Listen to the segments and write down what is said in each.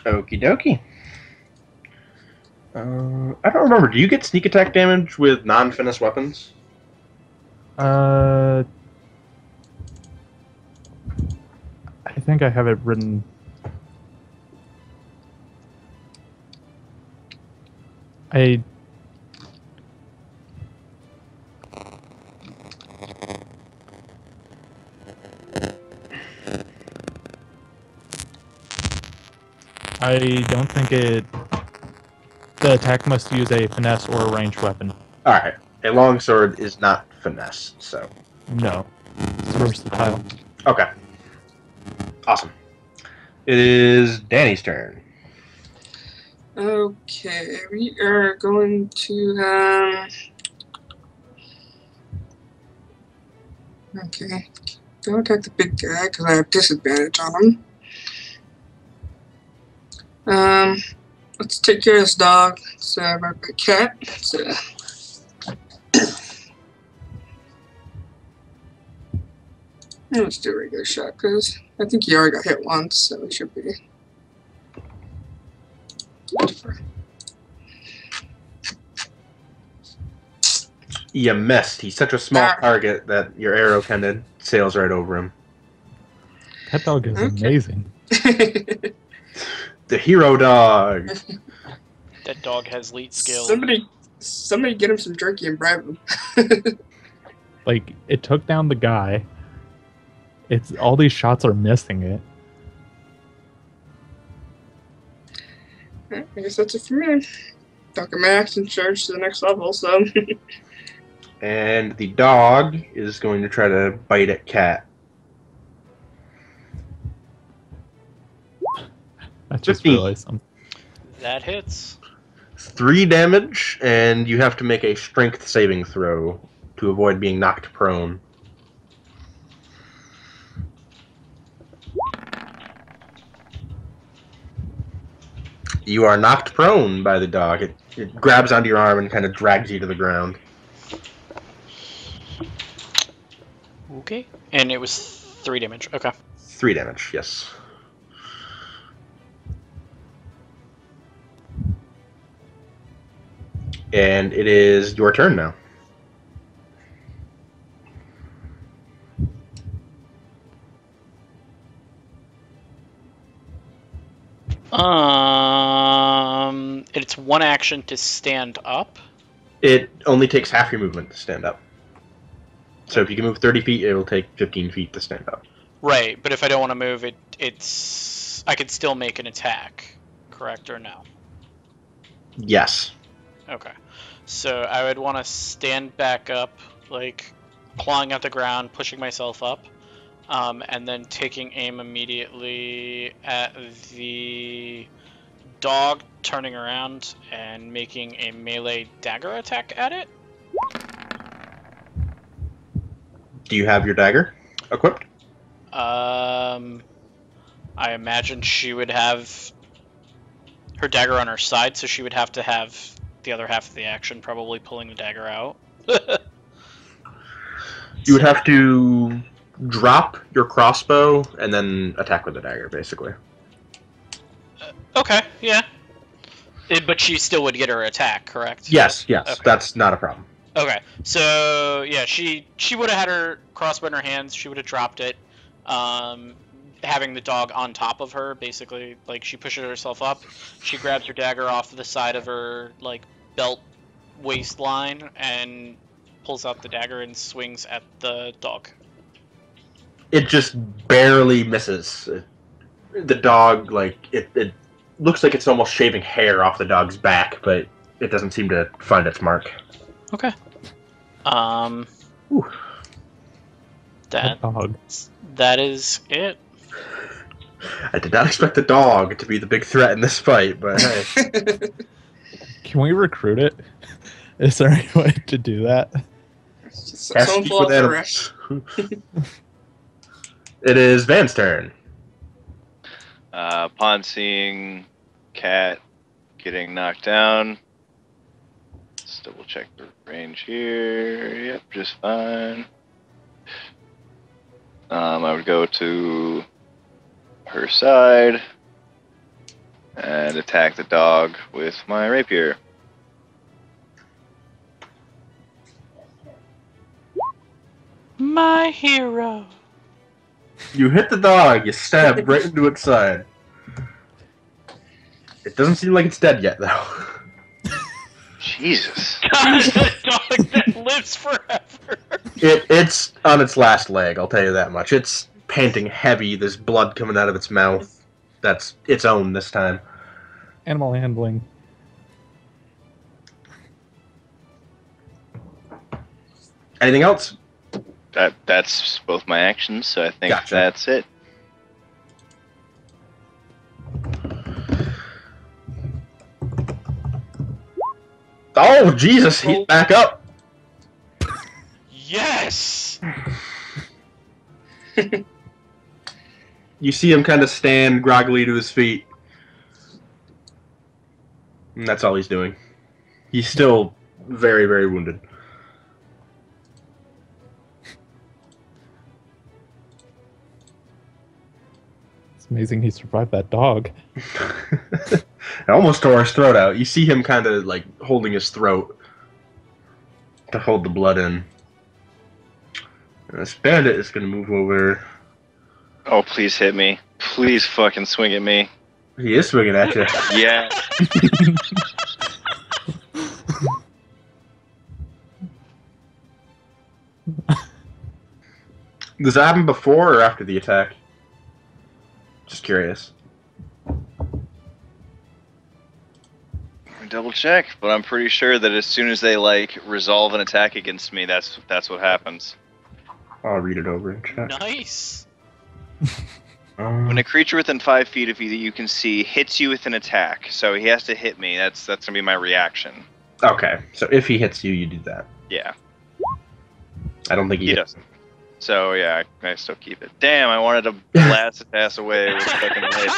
Okie dokie. I don't remember. Do you get sneak attack damage with non-finesse weapons? I think I have it written. I don't think it. The attack must use a finesse or a ranged weapon. Alright. A longsword is not finesse, so. No. It's versatile. Okay. Awesome. It is Danny's turn. Okay, we are going to, okay, don't attack the big guy because I have disadvantage on him. Let's take care of this dog. It's my cat. Let's do a regular shot because I think he already got hit once, so it should be. You missed. He's such a small target that your arrow kind of sails right over him. That dog is amazing. The hero dog. That dog has elite skill. Somebody get him some jerky and bribe him. Like, it took down the guy. It's all these shots are missing it. I guess that's it for me. Dr. Max and charge to the next level, so. And the dog is going to try to bite at Cat. I just realized something. That hits. 3 damage, and you have to make a strength saving throw to avoid being knocked prone. You are knocked prone by the dog. It grabs onto your arm and kind of drags you to the ground. Okay. And it was 3 damage. Okay. 3 damage, yes. And it is your turn now. It's 1 action to stand up. It only takes half your movement to stand up. So if you can move 30 feet, it will take 15 feet to stand up. Right, but if I don't want to move, I could still make an attack, correct or no? Yes. Okay. So I would want to stand back up, like clawing at the ground, pushing myself up, and then taking aim immediately at the dog, turning around and making a melee dagger attack at it. Do you have your dagger equipped? I imagine she would have her dagger on her side, so she would have to have the other half of the action, probably pulling the dagger out. You would have to drop your crossbow and then attack with the dagger, basically. Okay, yeah. But she still would get her attack, correct? Yes, yes, okay. That's not a problem. Okay, so yeah, she would have had her crossbow in her hands. She would have dropped it, having the dog on top of her. Basically, like she pushes herself up. She grabs her dagger off the side of her like belt waistline and pulls out the dagger and swings at the dog. It just barely misses. The dog, like it looks like it's almost shaving hair off the dog's back, but it doesn't seem to find its mark. Okay. Ooh. That is it. I did not expect the dog to be the big threat in this fight, but hey. Can we recruit it? Is there any way to do that? Speak with animals. It is Van's turn. Upon seeing Cat getting knocked down, let's double check the range here. Yep, just fine. I would go to her side and attack the dog with my rapier. My hero. You hit the dog. You stab right into its side. It doesn't seem like it's dead yet, though. Jesus. God, that dog that lives forever. It's on its last leg, I'll tell you that much. It's panting heavy, there's blood coming out of its mouth. That's its own this time. Animal handling. Anything else? That's both my actions, so I think Gotcha. that's it. Oh, Jesus, he's back up. Yes. You see him kind of stand groggily to his feet. And that's all he's doing. He's still very, very wounded. It's amazing he survived that dog. It almost tore his throat out. You see him kind of like holding his throat to hold the blood in. And this bandit is going to move over. Oh, please hit me. Please fucking swing at me. He is swinging at you. Yeah. Does that happen before or after the attack? Just curious. Double check, but I'm pretty sure that as soon as they like resolve an attack against me, that's what happens. I'll read it over in chat. Nice. When a creature within 5 feet of you that you can see hits you with an attack, so he has to hit me. That's gonna be my reaction. Okay, so if he hits you, you do that. Yeah, I don't think he doesn't. So yeah, I still keep it. Damn, I wanted to blast his ass away with fucking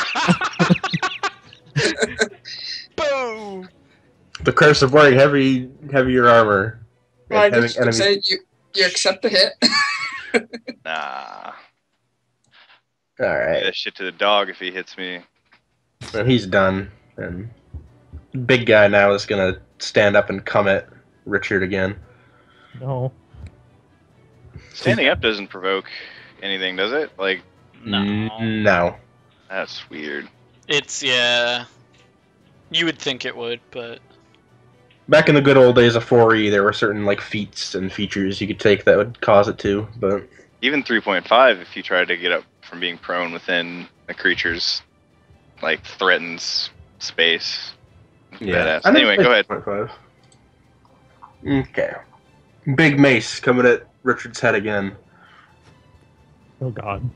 blade. Boom. The curse of wearing heavier armor. Well, I And just having say you accept the hit. Nah. All Do right, that shit to the dog if he hits me. and he's done. And big guy now is gonna stand up and come at Richard again. No. Standing up doesn't provoke anything, does it? Like, No. No. that's weird. It's yeah. You would think it would, but Back in the good old days of 4E, there were certain like feats and features you could take that would cause it to, but Even 3.5, if you try to get up from being prone within a creature's like threatens space. Badass. I never Anyway, go ahead. played 2.5. Okay. Big mace coming at Richard's head again. Oh god.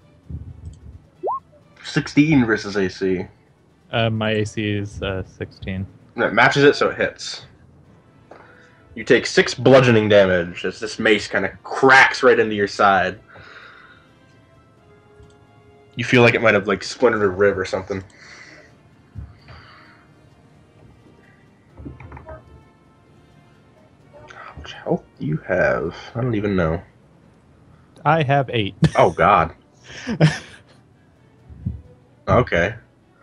16 versus AC. My AC is 16. That matches it, so it hits. You take 6 bludgeoning damage as this mace kind of cracks right into your side. You feel like it might have like splintered a rib or something. How much health do you have? I don't even know. I have 8. Oh god. Okay.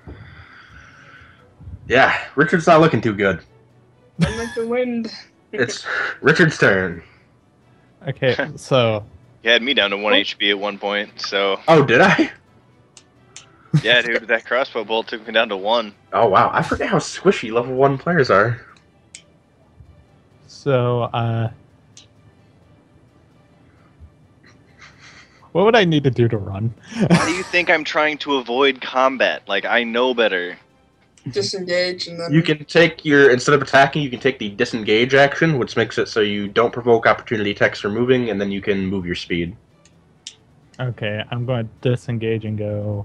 Yeah, Richard's not looking too good. Run like the wind. It's Richard's turn. Okay, so You had me down to 1 HP at one point, so Oh, did I? yeah, dude, that crossbow bolt took me down to 1. Oh wow, I forget how squishy level 1 players are. what would I need to do to run? Why do you think I'm trying to avoid combat? Like, I know better. Disengage and then You can take your, instead of attacking, you can take the disengage action, which makes it so you don't provoke opportunity attacks for moving, and then you can move your speed. Okay, I'm going to disengage and go.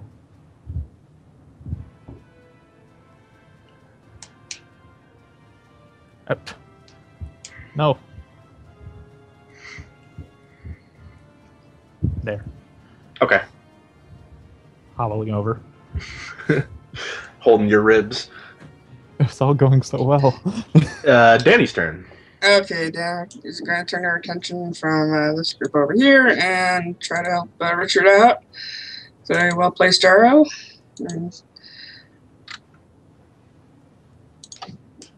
No. There. Okay. Hobbling over. Holding your ribs. It's all going so well. Danny's turn. Okay, Dan is going to turn our attention from this group over here and try to help Richard out. Very well placed arrow. And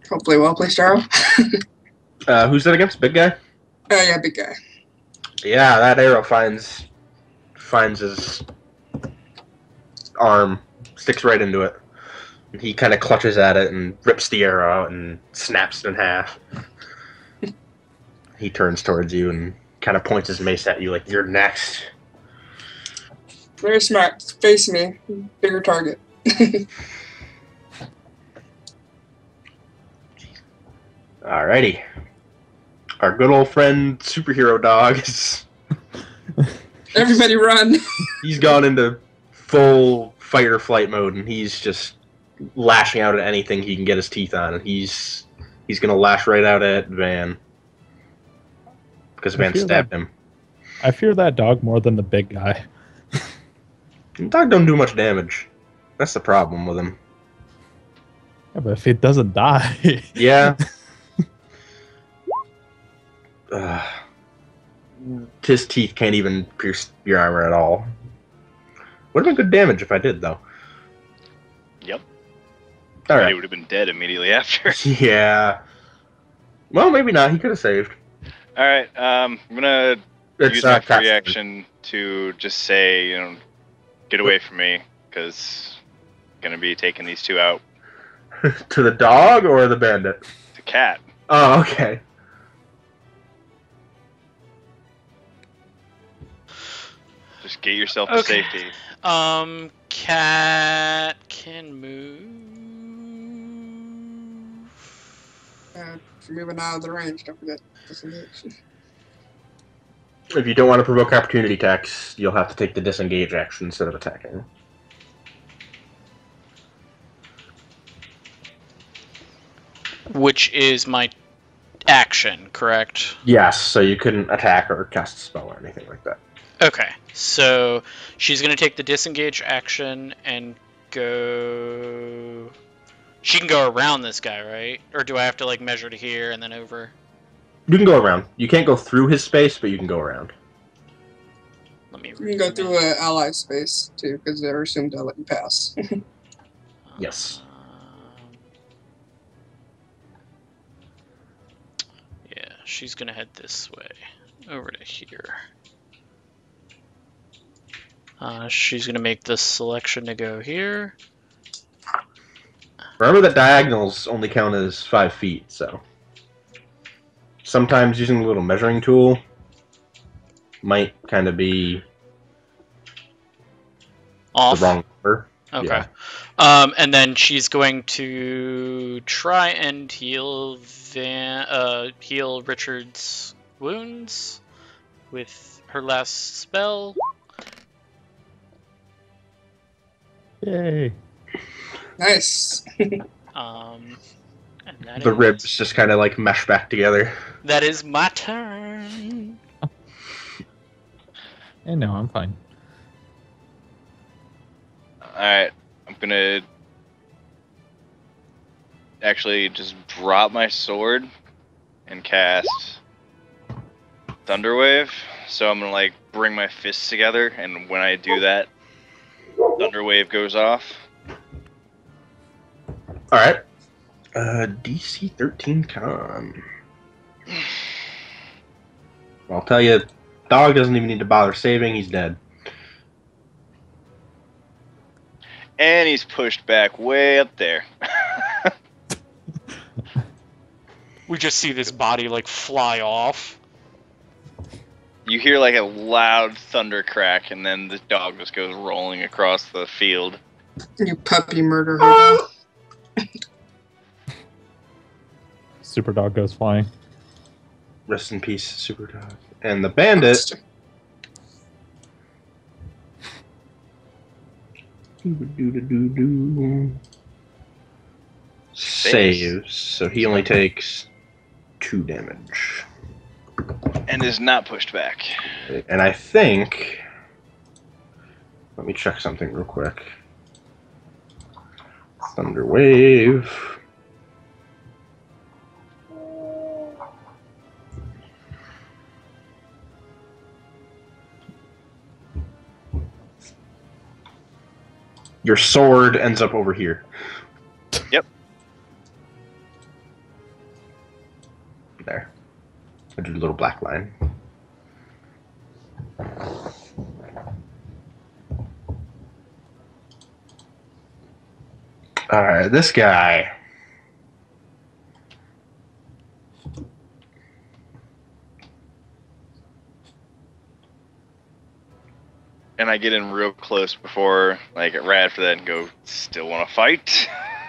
Hopefully well placed arrow. Who's that against? Big guy? Oh yeah, big guy. Yeah, that arrow finds his arm, sticks right into it. And he kind of clutches at it and rips the arrow out and snaps it in half. He turns towards you and kind of points his mace at you like, you're next. Very smart. Face me. Bigger target. Alrighty. Our good old friend superhero dog is Everybody run. he's gone into full fight or flight mode and he's just lashing out at anything he can get his teeth on, and he's gonna lash right out at Van. Because Van stabbed him. I fear that dog more than the big guy. The dog don't do much damage. That's the problem with him. Yeah, but if it doesn't die, Yeah. His teeth can't even pierce your armor at all. Would have been good damage if I did, though. Yep. All He right. would have been dead immediately after. Yeah. Well, maybe not. He could have saved. All right. I'm gonna It's use my free Catherine. action to just say, get away from me, because I'm gonna be taking these two out. To the dog or the bandit? The cat. Oh, okay. Just get yourself to Okay. safety. Cat can move. If you're moving out of the range, don't forget disengage. If you don't want to provoke opportunity attacks, you'll have to take the disengage action instead of attacking. Which is my action, correct? Yes, so you couldn't attack or cast a spell or anything like that. Okay, so she's gonna take the disengage action and go. She can go around this guy, right? Or do I have to like measure to here and then over? You can go around. You can't go through his space, but you can go around. Let me. You can go through an ally space too, because they're assumed to let you pass. Yes. Yeah, she's gonna head this way, over to here. She's gonna make the selection to go here. Remember that diagonals only count as 5 feet, so sometimes using the little measuring tool might kind of be Off. the wrong number. Okay. Yeah. And then she's going to try and heal heal Richard's wounds with her last spell. yay! Nice. And that The is- ribs just kind of like mesh back together. That is my turn. And no, I'm fine. Alright, I'm gonna actually just drop my sword and cast Thunderwave. So I'm gonna like bring my fists together, and when I do that, Thunderwave goes off. Alright. DC 13 con. I'll tell you, dog doesn't even need to bother saving, he's dead. And he's pushed back way up there. We just see this body like fly off. You hear like a loud thunder crack, and then the dog just goes rolling across the field. You puppy murder her. Super dog goes flying. Rest in peace, super dog. And the bandit saves, so he only takes 2 damage. And is not pushed back. And I think... Let me check something real quick. Thunder Wave. Your sword ends up over here. Yep. I do a little black line. Alright, this guy. And I get in real close before I get right after that and go, still want to fight?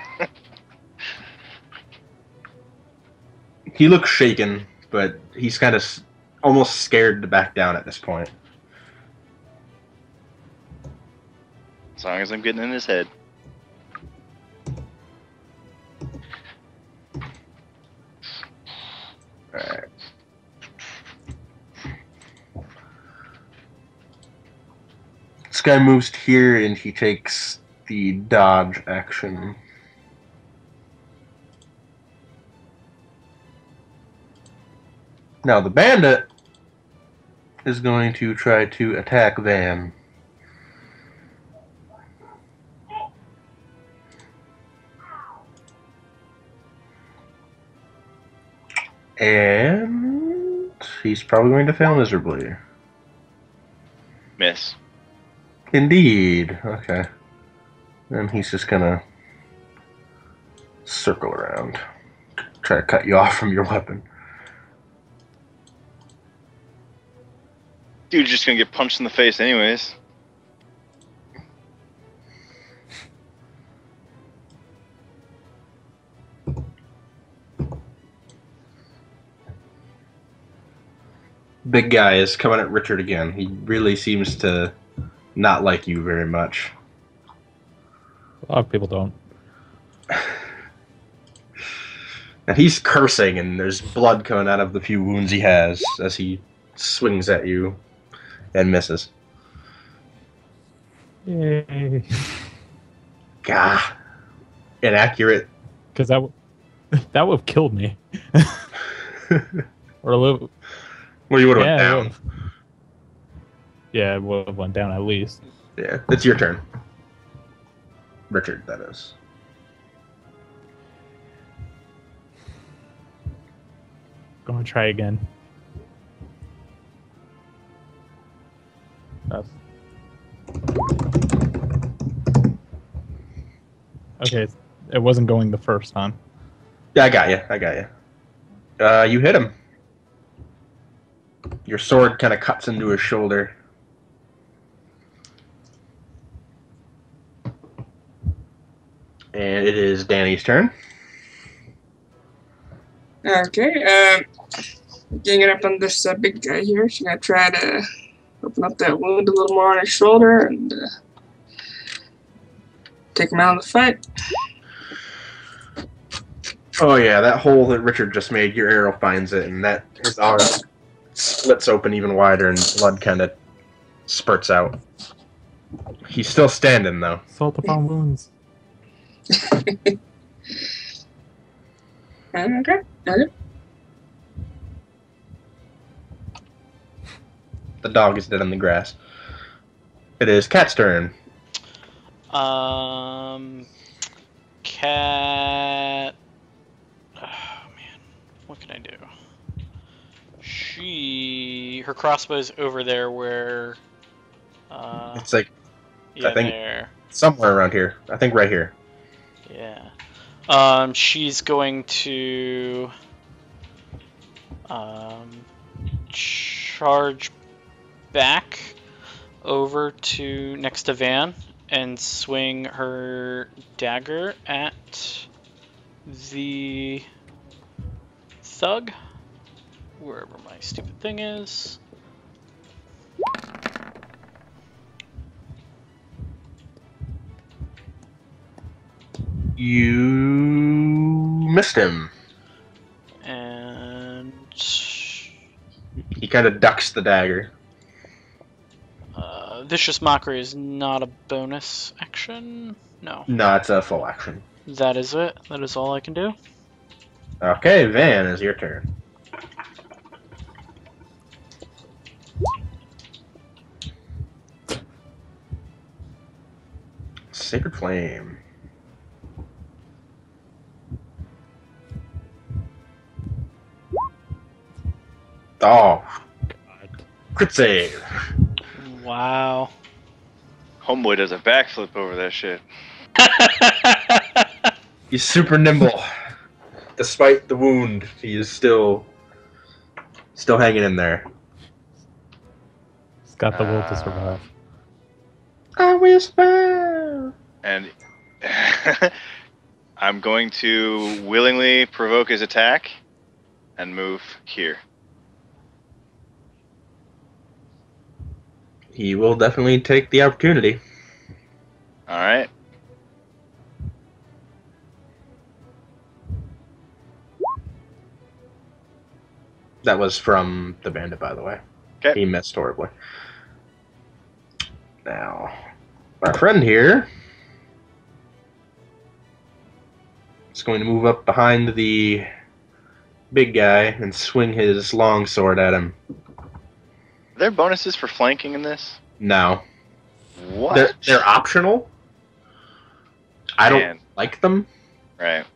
He looks shaken, but he's kind of almost scared to back down at this point. As long as I'm getting in his head. Alright. This guy moves here and he takes the dodge action. Now the bandit is going to try to attack Van. And he's probably going to fail miserably. Miss. Indeed. Okay. Then he's just gonna circle around. Try to cut you off from your weapon. Dude's just gonna get punched in the face anyways. Big guy is coming at Richard again. He really seems to not like you very much. A lot of people don't. And he's cursing, and there's blood coming out of the few wounds he has as he swings at you and misses. Yay. Gah. Inaccurate. Because that would have killed me. Or a little. Well, you would have Yeah, went down. Yeah, it would have went down at least. Yeah, it's your turn. Richard, that is. Gonna try again. Okay, it wasn't going the first time. Yeah, I got you. You hit him. Your sword kind of cuts into his shoulder. And it is Danny's turn. Okay, ganging up on this big guy here. She's gonna try to open up that wound a little more on his shoulder and take him out of the fight. Oh yeah, that hole that Richard just made, your arrow finds it, and that his arm splits open even wider, and blood kind of spurts out. He's still standing though. Salt upon wounds. Okay. The dog is dead on the grass. It is Cat's turn. Cat. Oh man, what can I do? Her crossbow's over there where. It's like Yeah, I think there. somewhere around here. I think right here. Yeah. She's going to charge back over to next to Van and swing her dagger at the thug, wherever my stupid thing is. You missed him. And He kind of ducks the dagger. Vicious Mockery is not a bonus action. No, No, it's a full action. that is it. That is all I can do. Okay, Van, is your turn. Sacred Flame. Oh, God. crit save. Wow. Homeboy does a backflip over that shit. He's super nimble. Despite the wound, he is still hanging in there. He's got the will to survive. I whisper. And I'm going to willingly provoke his attack and move here. He will definitely take the opportunity. All right. That was from the bandit, by the way. Okay. He missed horribly. Now, our friend here is going to move up behind the big guy and swing his long sword at him. Are there bonuses for flanking in this? No. What? They're optional. I don't Man. like them. Right.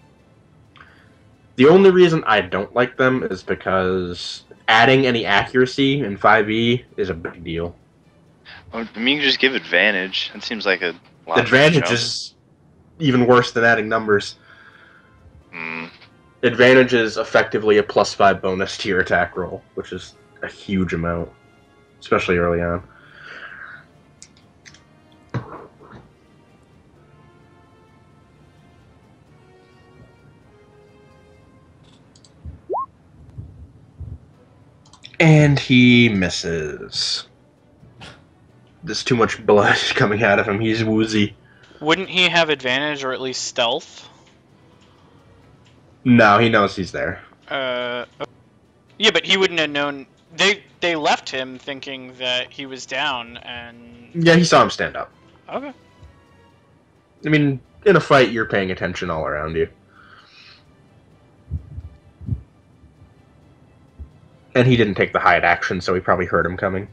The only reason I don't like them is because adding any accuracy in 5e is a big deal. I mean, you just give advantage. It seems like a lot. Advantage is even worse than adding numbers. Mm. Advantage is effectively a +5 bonus to your attack roll, which is a huge amount, especially early on. And he misses. There's too much blood coming out of him. He's woozy. Wouldn't he have advantage or at least stealth? No, he knows he's there. Yeah, but he wouldn't have known. They left him thinking that he was down, and Yeah, he saw him stand up. okay. I mean, in a fight, you're paying attention all around you. And he didn't take the hide action, so he probably heard him coming.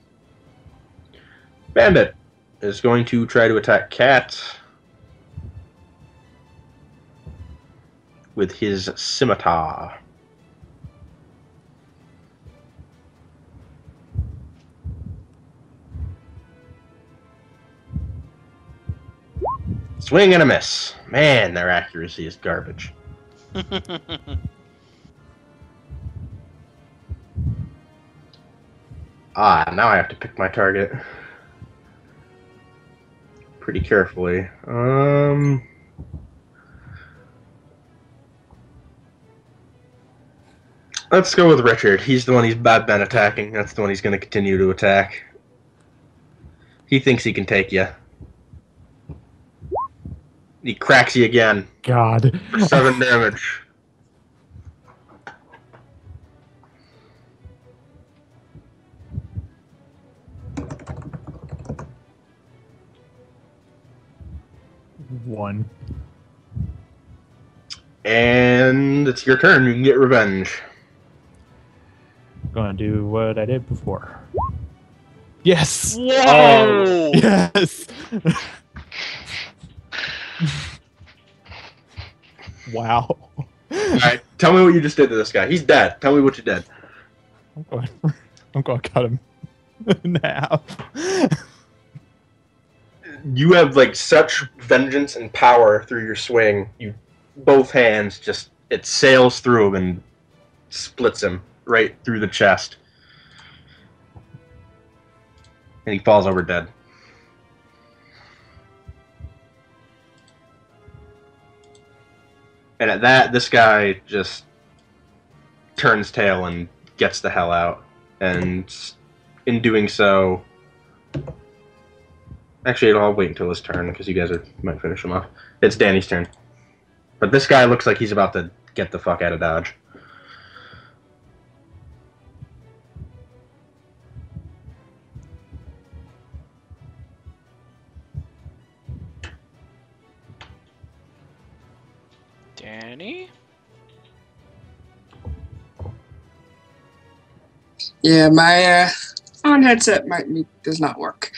Bandit is going to try to attack Cat with his scimitar. Swing and a miss. Man, their accuracy is garbage. Now I have to pick my target pretty carefully. Let's go with Richard. He's the one he's been attacking. That's the one he's going to continue to attack. He thinks he can take you. He cracks you again. God. For 7 damage. One. And it's your turn. You can get revenge. Gonna do what I did before. Yes! Whoa! Yes! Wow. Alright, tell me what you just did to this guy. He's dead. Tell me what you did. I'm gonna cut him in half. You have like such vengeance and power through your swing. You both hands just it sails through him and splits him right through the chest. And he falls over dead. And at that, this guy just turns tail and gets the hell out. And in doing so... Actually, I'll wait until his turn, because you guys might finish him off. It's Danny's turn. But this guy looks like he's about to get the fuck out of Dodge. Danny? Yeah, my on headset does not work.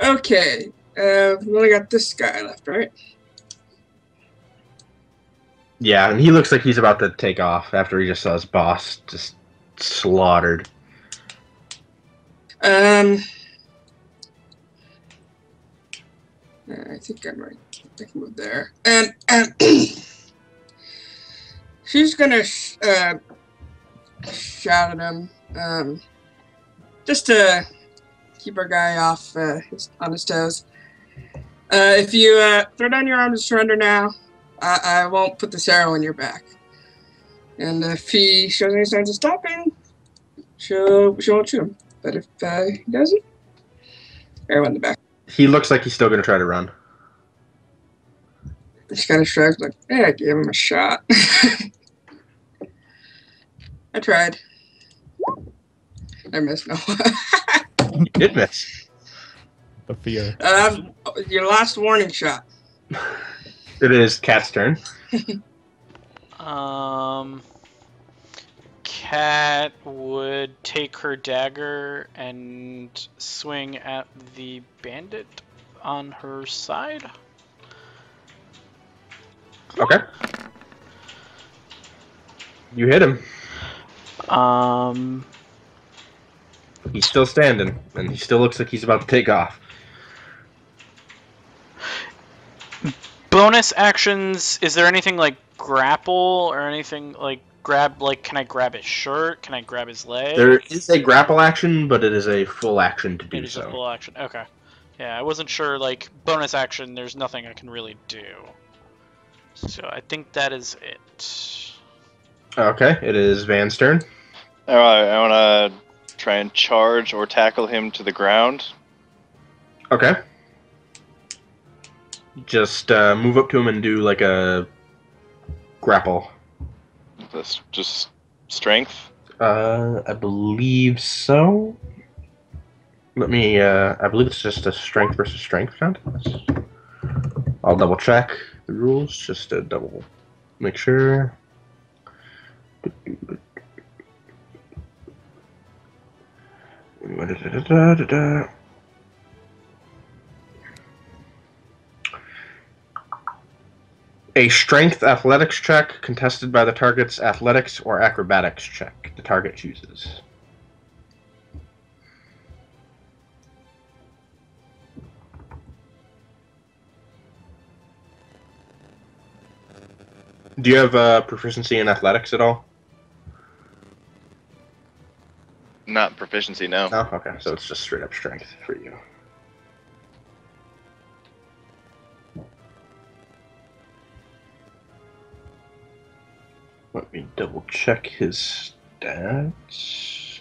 Okay, we only got this guy left, right? Yeah, and he looks like he's about to take off after he just saw his boss just slaughtered. I think I might move there, and she's gonna shout at him, just to keep our guy off on his toes. If you throw down your arms and surrender now, I won't put this arrow in your back. And if he shows any signs of stopping, she won't shoot him. But if he doesn't, arrow in the back. He looks like he's still going to try to run. She kind of shrugs, like, "Hey, I gave him a shot." I tried. I missed. No. You did miss. The fear. That was your last warning shot. It is Cat's turn. Cat would take her dagger and swing at the bandit on her side. Okay. You hit him. He's still standing, and he still looks like he's about to take off. Bonus actions, is there anything like grapple or anything like grab, like can I grab his shirt? Can I grab his leg? There is a grapple action, but it is a full action to do It is a so. full action. Okay. Yeah, I wasn't sure, like, bonus action, there's nothing I can really do. So I think that is it. Okay, it is Van's turn. Alright, I want to try and charge or tackle him to the ground. Okay. Just move up to him and do like a grapple. That's just strength. I believe so. Let me, I believe it's just a strength versus strength contest. I'll double check the rules just to double make sure. A strength athletics check contested by the target's athletics or acrobatics check the target chooses. Do you have proficiency in athletics at all? Not proficiency, no. No? Okay, so it's just straight up strength for you. Let me double check his stats.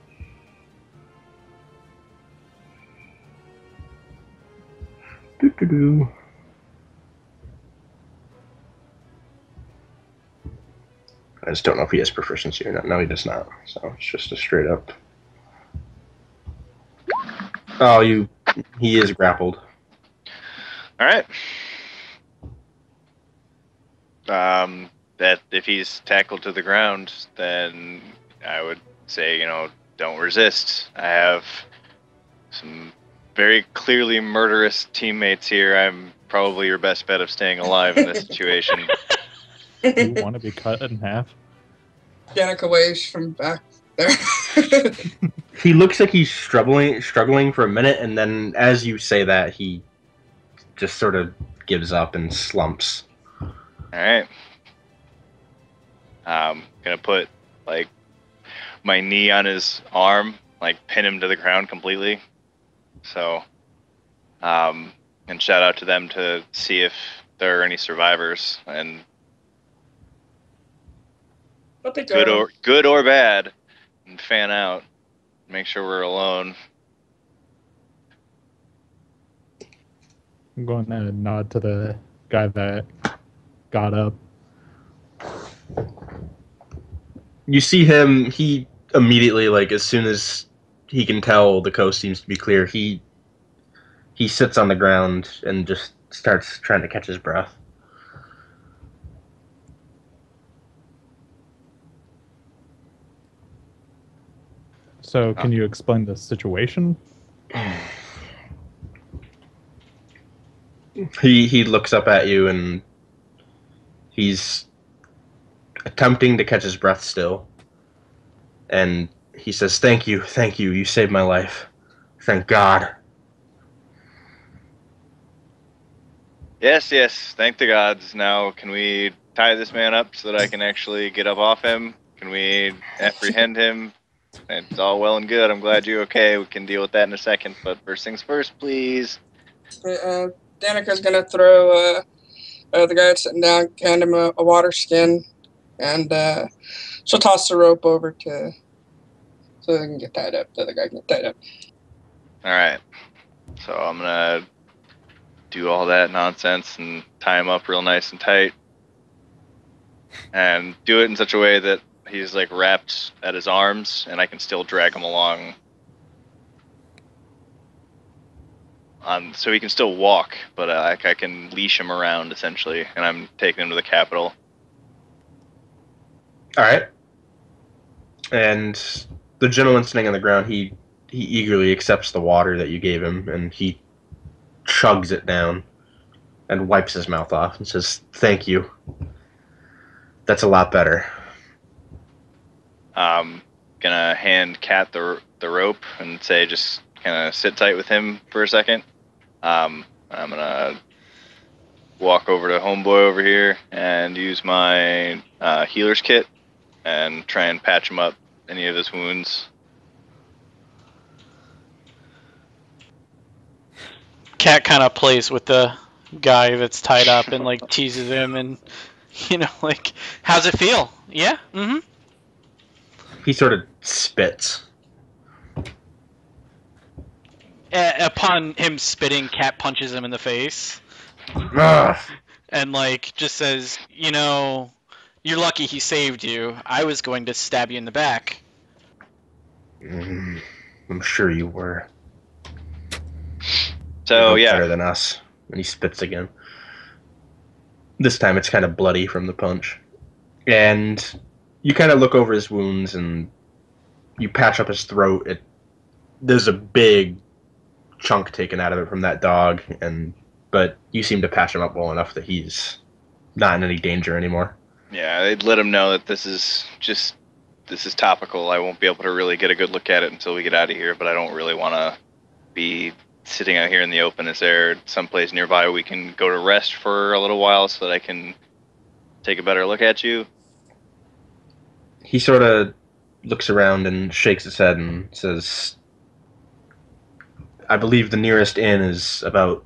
Doo-doo-doo. I just don't know if he has proficiency or not. No, he does not. So it's just a straight up. Oh, he is grappled. Alright. That if he's tackled to the ground, then I would say, don't resist. I have some very clearly murderous teammates here. I'm probably your best bet of staying alive in this situation. Do you want to be cut in half? Danica waves from back there. He looks like he's struggling for a minute, and then as you say that, he just sort of gives up and slumps. Alright. Gonna put, my knee on his arm, pin him to the ground completely. So, and shout out to them to see if there are any survivors, and But they good or bad, and fan out. Make sure we're alone. I'm going to nod to the guy that got up. You see him, he immediately, as soon as he can tell the coast seems to be clear, he sits on the ground and just starts trying to catch his breath. So, can you explain the situation? He looks up at you and he's attempting to catch his breath still. And he says, thank you, you saved my life. Thank God. Yes, yes, thank the gods. Now, can we tie this man up so that I can actually get up off him? Can we apprehend him? It's all well and good. I'm glad you're okay. We can deal with that in a second. But first things first, please. Danica's gonna throw the guy sitting down, hand him a water skin, and she'll toss the rope over to so they can get tied up. The other guy can get tied up. All right. So I'm gonna do all that nonsense and tie him up real nice and tight, and do it in such a way that he's like wrapped at his arms, and I can still drag him along. So he can still walk, but I can leash him around essentially, and I'm taking him to the Capitol. All right. And the gentleman sitting on the ground, he eagerly accepts the water that you gave him, and he chugs it down and wipes his mouth off and says, thank you. That's a lot better. Gonna hand Cat the rope and say just kind of sit tight with him for a second. I'm gonna walk over to Homeboy over here and use my healer's kit and try and patch him up any of his wounds. Cat kind of plays with the guy that's tied up and like teases him and like, how's it feel? Yeah? Mm-hmm. He sort of spits. Upon him spitting, Cat punches him in the face. Ugh. And like just says, you're lucky he saved you. I was going to stab you in the back. I'm sure you were. So You're yeah, better than us. And he spits again. This time it's kind of bloody from the punch. And you kind of look over his wounds and you patch up his throat. There's a big chunk taken out of it from that dog, but you seem to patch him up well enough that he's not in any danger anymore. yeah, they'd let him know that this is topical. I won't be able to really get a good look at it until we get out of here, but I don't really want to be sitting out here in the open. Is there someplace nearby we can go to rest for a little while so that I can take a better look at you? He sort of looks around and shakes his head and says, I believe the nearest inn is about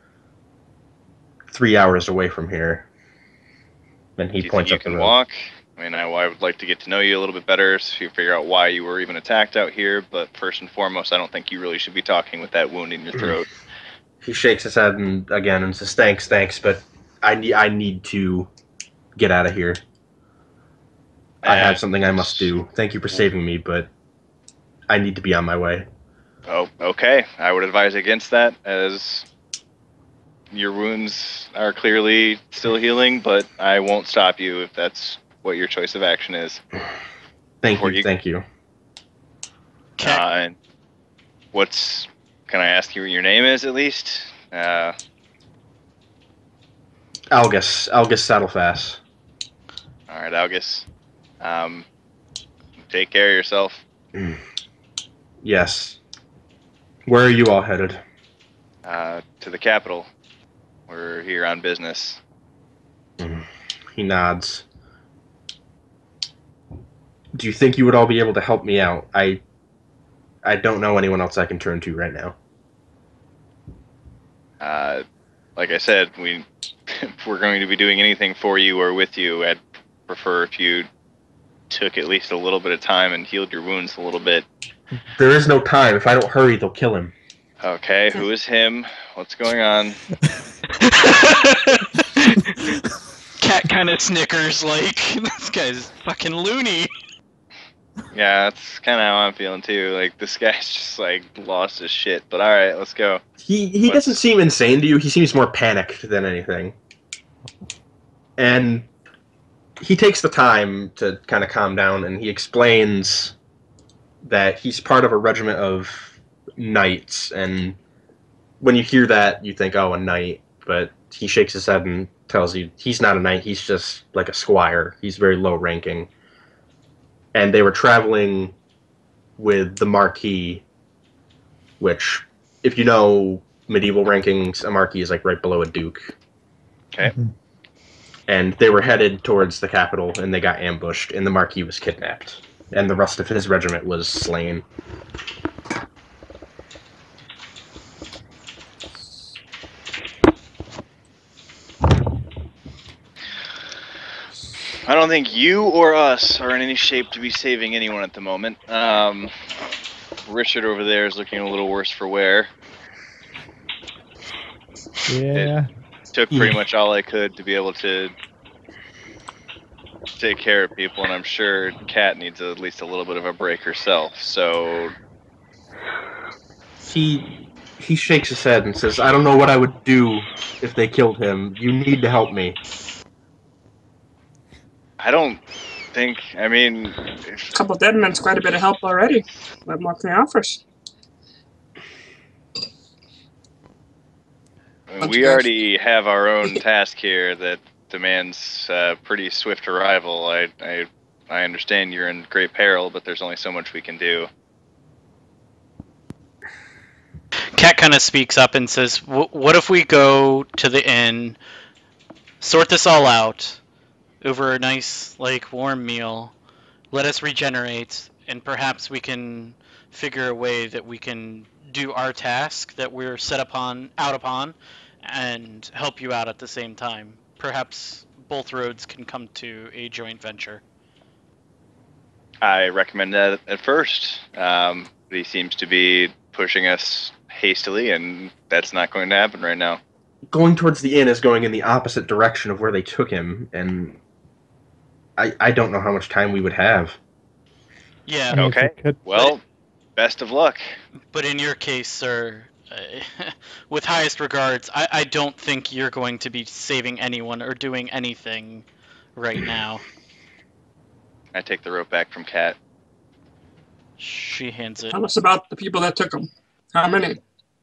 3 hours away from here. And he Do you points think up you the can road. walk? I mean, I would like to get to know you a little bit better so you figure out why you were even attacked out here, but first and foremost, I don't think you really should be talking with that wound in your throat. He shakes his head again and says, thanks, but I need to get out of here. I have something I must do. Thank you for saving me, but I need to be on my way. Oh, okay. I would advise against that, as your wounds are clearly still healing, but I won't stop you if that's what your choice of action is. Thank you. Cat, And can I ask you what your name is at least? Algus Saddlefass. Alright, Algus. Take care of yourself. Yes. Where are you all headed? To the Capitol. We're here on business. He nods. Do you think you would all be able to help me out? I don't know anyone else I can turn to right now. Like I said, if we're going to be doing anything for you or with you, I'd prefer if you took at least a little bit of time and healed your wounds a little bit. There is no time. If I don't hurry, they'll kill him. Okay, who is him? What's going on? Cat kind of snickers like, this guy's fucking loony. Yeah, that's kind of how I'm feeling too. Like, this guy's just like lost his shit. But all right, let's go. He doesn't seem insane to you. He seems more panicked than anything. And he takes the time to kind of calm down, and he explains that he's part of a regiment of knights. And when you hear that, you think, oh, a knight. But he shakes his head and tells you he's not a knight, he's just like a squire. He's very low ranking. And they were traveling with the Marquis, which, if you know medieval rankings, a Marquis is like right below a duke. Okay. Mhm. And they were headed towards the capital, and they got ambushed, and the Marquis was kidnapped. And the rest of his regiment was slain. I don't think you or us are in any shape to be saving anyone at the moment. Richard over there is looking a little worse for wear. Yeah. Took pretty much all I could to be able to take care of people, and I'm sure Kat needs at least a little bit of a break herself. So He shakes his head and says, I don't know what I would do if they killed him. You need to help me. I don't think. I mean, A couple dead men's quite a bit of help already. What more can I offer us? we already have our own task here that demands pretty swift arrival. I understand you're in great peril, but there's only so much we can do. Cat kind of speaks up and says, "What if we go to the inn, sort this all out over a nice, like, warm meal, let us regenerate, and perhaps we can figure a way that we can do our task that we're out upon, and help you out at the same time. Perhaps both roads can come to a joint venture." I recommend that at first. But he seems to be pushing us hastily, and that's not going to happen right now. Going towards the inn is going in the opposite direction of where they took him, and I don't know how much time we would have. Yeah, I mean, if Okay. we could- Well, best of luck. but in your case, sir, with highest regards, I don't think you're going to be saving anyone or doing anything right now. I take the rope back from Kat. She hands it. Tell us about the people that took them. How many?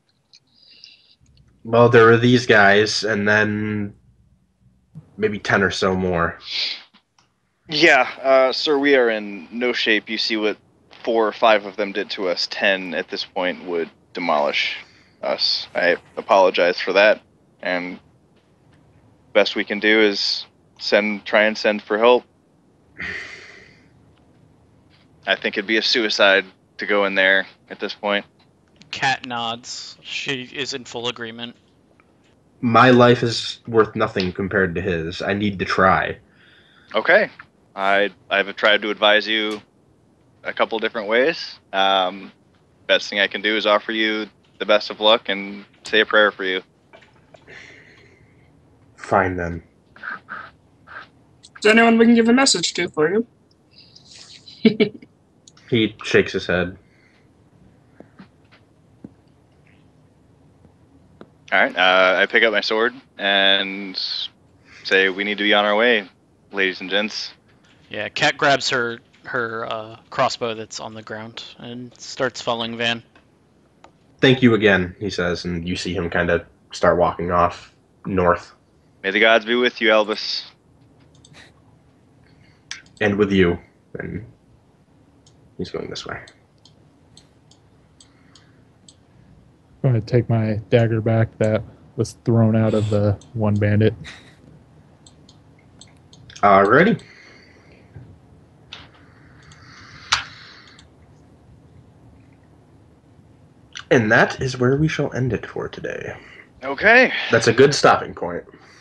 Well, there were these guys, and then maybe 10 or so more. Yeah, sir, we are in no shape. You see what 4 or 5 of them did to us. 10 at this point would demolish us. I apologize for that, and best we can do is try and send for help. I think it'd be a suicide to go in there at this point. Cat nods. She is in full agreement. My life is worth nothing compared to his. I need to try. Okay, I've tried to advise you a couple different ways. Best thing I can do is offer you the best of luck and say a prayer for you. Fine, then. Is there anyone we can give a message to for you? He shakes his head. All right, I pick up my sword and say, "We need to be on our way, ladies and gents." Yeah, Cat grabs her crossbow that's on the ground and starts following Van. Thank you again, he says, and you see him kind of start walking off north. May the gods be with you, Elvis. And with you. And he's going this way. I'm going to take my dagger back that was thrown out of the one bandit. Alrighty. And that is where we shall end it for today. Okay. That's a good stopping point.